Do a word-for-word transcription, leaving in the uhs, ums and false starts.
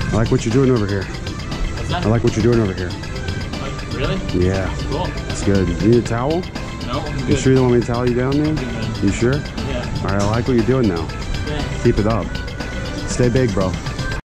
I like what you're doing over here. What's that? I like what you're doing over here. Like, really? Yeah. Cool. That's good. You need a towel? No, I'm You good. sure you don't want me to towel you down, man? Good, man. You sure? Yeah. All right, I like what you're doing now. Thanks. Keep it up. Stay big, bro.